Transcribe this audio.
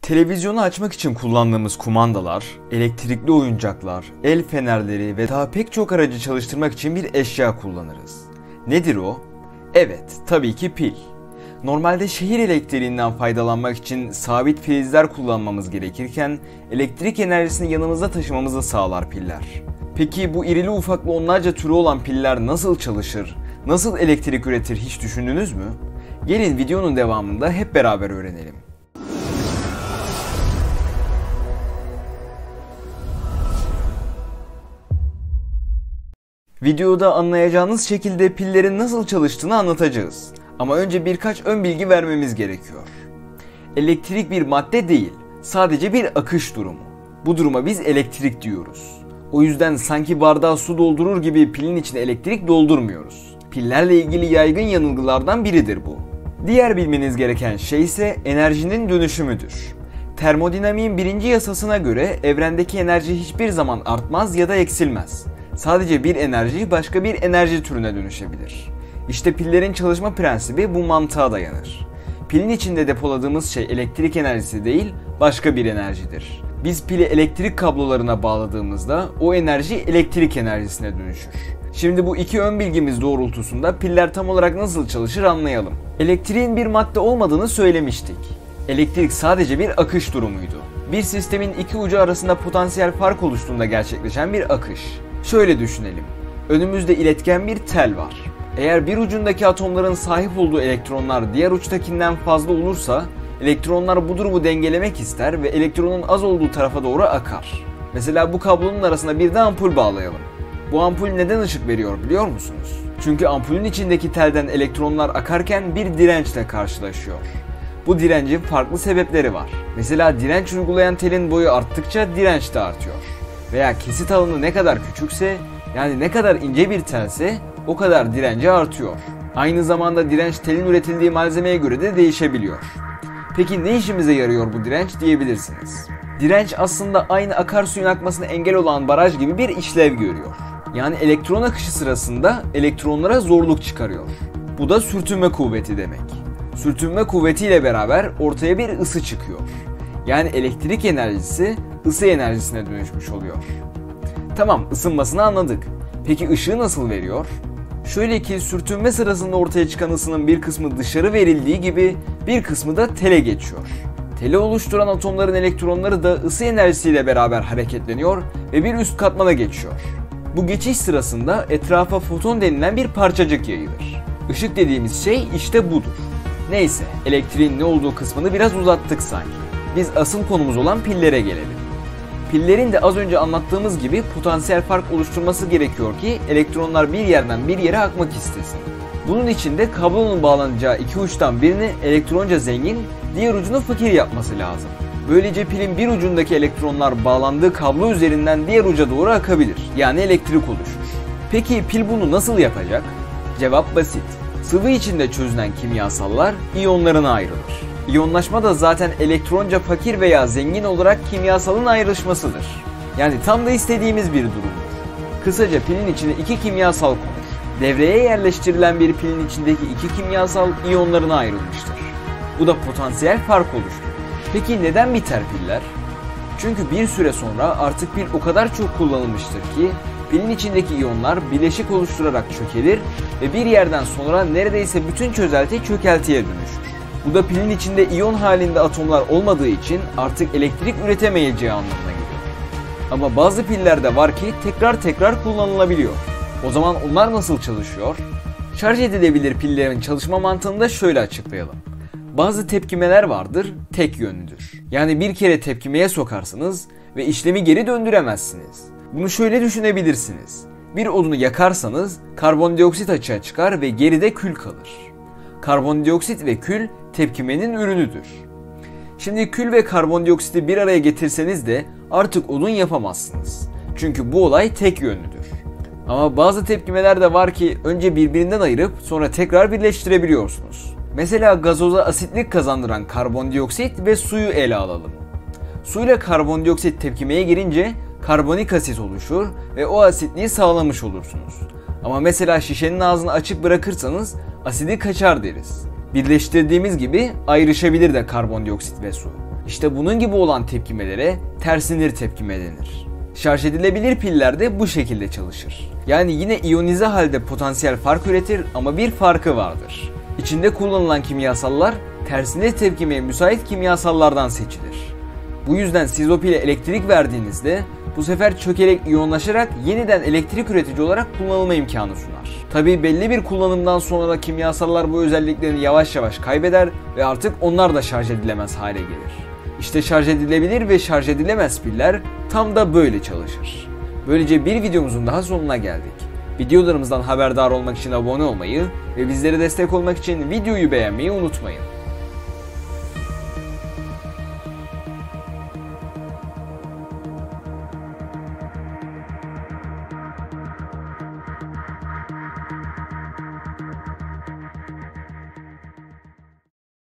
Televizyonu açmak için kullandığımız kumandalar, elektrikli oyuncaklar, el fenerleri ve daha pek çok aracı çalıştırmak için bir eşya kullanırız. Nedir o? Evet, tabii ki pil. Normalde şehir elektriğinden faydalanmak için sabit filizler kullanmamız gerekirken elektrik enerjisini yanımızda taşımamızı sağlar piller. Peki bu irili ufaklı onlarca türü olan piller nasıl çalışır, nasıl elektrik üretir hiç düşündünüz mü? Gelin videonun devamında hep beraber öğrenelim. Videoda anlayacağınız şekilde pillerin nasıl çalıştığını anlatacağız. Ama önce birkaç ön bilgi vermemiz gerekiyor. Elektrik bir madde değil, sadece bir akış durumu. Bu duruma biz elektrik diyoruz. O yüzden sanki bardağa su doldurur gibi pilin içine elektrik doldurmuyoruz. Pillerle ilgili yaygın yanılgılardan biridir bu. Diğer bilmeniz gereken şey ise enerjinin dönüşümüdür. Termodinamiğin birinci yasasına göre evrendeki enerji hiçbir zaman artmaz ya da eksilmez. Sadece bir enerji başka bir enerji türüne dönüşebilir. İşte pillerin çalışma prensibi bu mantığa dayanır. Pilin içinde depoladığımız şey elektrik enerjisi değil, başka bir enerjidir. Biz pili elektrik kablolarına bağladığımızda o enerji elektrik enerjisine dönüşür. Şimdi bu iki ön bilgimiz doğrultusunda piller tam olarak nasıl çalışır anlayalım. Elektriğin bir madde olmadığını söylemiştik. Elektrik sadece bir akış durumuydu. Bir sistemin iki ucu arasında potansiyel fark oluştuğunda gerçekleşen bir akış. Şöyle düşünelim. Önümüzde iletken bir tel var. Eğer bir ucundaki atomların sahip olduğu elektronlar diğer uçtakinden fazla olursa elektronlar bu durumu dengelemek ister ve elektronun az olduğu tarafa doğru akar. Mesela bu kablonun arasına bir de ampul bağlayalım. Bu ampul neden ışık veriyor biliyor musunuz? Çünkü ampulün içindeki telden elektronlar akarken bir dirençle karşılaşıyor. Bu direncin farklı sebepleri var. Mesela direnç uygulayan telin boyu arttıkça direnç de artıyor. Veya kesit alanı ne kadar küçükse, yani ne kadar ince bir telse o kadar direnci artıyor. Aynı zamanda direnç telin üretildiği malzemeye göre de değişebiliyor. Peki ne işimize yarıyor bu direnç diyebilirsiniz. Direnç aslında aynı akarsuyun akmasına engel olan baraj gibi bir işlev görüyor. Yani elektron akışı sırasında elektronlara zorluk çıkarıyor. Bu da sürtünme kuvveti demek. Sürtünme kuvvetiyle beraber ortaya bir ısı çıkıyor. Yani elektrik enerjisi ısı enerjisine dönüşmüş oluyor. Tamam, ısınmasını anladık. Peki ışığı nasıl veriyor? Şöyle ki sürtünme sırasında ortaya çıkan ısının bir kısmı dışarı verildiği gibi bir kısmı da tele geçiyor. Teli oluşturan atomların elektronları da ısı enerjisiyle beraber hareketleniyor ve bir üst katmana geçiyor. Bu geçiş sırasında etrafa foton denilen bir parçacık yayılır. Işık dediğimiz şey işte budur. Neyse, elektriğin ne olduğu kısmını biraz uzattık sanki. Biz asıl konumuz olan pillere gelelim. Pillerin de az önce anlattığımız gibi potansiyel fark oluşturması gerekiyor ki elektronlar bir yerden bir yere akmak istesin. Bunun için de kablonun bağlanacağı iki uçtan birini elektronca zengin, diğer ucunu fakir yapması lazım. Böylece pilin bir ucundaki elektronlar bağlandığı kablo üzerinden diğer uca doğru akabilir. Yani elektrik oluşur. Peki pil bunu nasıl yapacak? Cevap basit. Sıvı içinde çözünen kimyasallar iyonlarına ayrılır. İyonlaşma da zaten elektronca fakir veya zengin olarak kimyasalın ayrışmasıdır. Yani tam da istediğimiz bir durumdur. Kısaca pilin içine iki kimyasal konur. Devreye yerleştirilen bir pilin içindeki iki kimyasal iyonlarına ayrılmıştır. Bu da potansiyel fark oluşturur. Peki neden biter piller? Çünkü bir süre sonra artık pil o kadar çok kullanılmıştır ki pilin içindeki iyonlar bileşik oluşturarak çökelir ve bir yerden sonra neredeyse bütün çözelti çökeltiye dönüşür. Bu da pilin içinde iyon halinde atomlar olmadığı için artık elektrik üretemeyeceği anlamına geliyor. Ama bazı piller de var ki tekrar kullanılabiliyor. O zaman onlar nasıl çalışıyor? Şarj edilebilir pillerin çalışma mantığını da şöyle açıklayalım. Bazı tepkimeler vardır, tek yönlüdür. Yani bir kere tepkimeye sokarsınız ve işlemi geri döndüremezsiniz. Bunu şöyle düşünebilirsiniz. Bir odunu yakarsanız karbondioksit açığa çıkar ve geride kül kalır. Karbondioksit ve kül tepkimenin ürünüdür. Şimdi kül ve karbondioksiti bir araya getirseniz de artık odun yapamazsınız. Çünkü bu olay tek yönlüdür. Ama bazı tepkimeler de var ki önce birbirinden ayırıp sonra tekrar birleştirebiliyorsunuz. Mesela gazoza asitlik kazandıran karbondioksit ve suyu ele alalım. Suyla karbondioksit tepkimeye girince karbonik asit oluşur ve o asitliği sağlamış olursunuz. Ama mesela şişenin ağzını açık bırakırsanız asidi kaçar deriz. Birleştirdiğimiz gibi ayrışabilir de karbondioksit ve su. İşte bunun gibi olan tepkimelere tersinir tepkime denir. Şarj edilebilir piller de bu şekilde çalışır. Yani yine iyonize halde potansiyel fark üretir ama bir farkı vardır. İçinde kullanılan kimyasallar tersinir tepkimeye müsait kimyasallardan seçilir. Bu yüzden siz o pile elektrik verdiğinizde bu sefer çökerek iyonlaşarak yeniden elektrik üretici olarak kullanılma imkanı sunar. Tabii belli bir kullanımdan sonra da kimyasallar bu özelliklerini yavaş yavaş kaybeder ve artık onlar da şarj edilemez hale gelir. İşte şarj edilebilir ve şarj edilemez piller tam da böyle çalışır. Böylece bir videomuzun daha sonuna geldik. Videolarımızdan haberdar olmak için abone olmayı ve bizlere destek olmak için videoyu beğenmeyi unutmayın.